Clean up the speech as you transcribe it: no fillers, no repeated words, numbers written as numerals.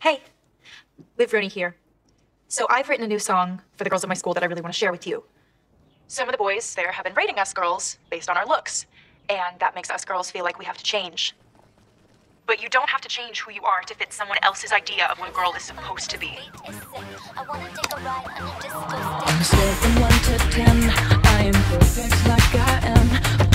Hey, Liv Rooney here. So I've written a new song for the girls at my school that I really want to share with you. Some of the boys there have been rating us girls based on our looks, and that makes us girls feel like we have to change. But you don't have to change who you are to fit someone else's idea of what a girl is supposed to be. On a scale from 1 to 10, I am perfect like I am.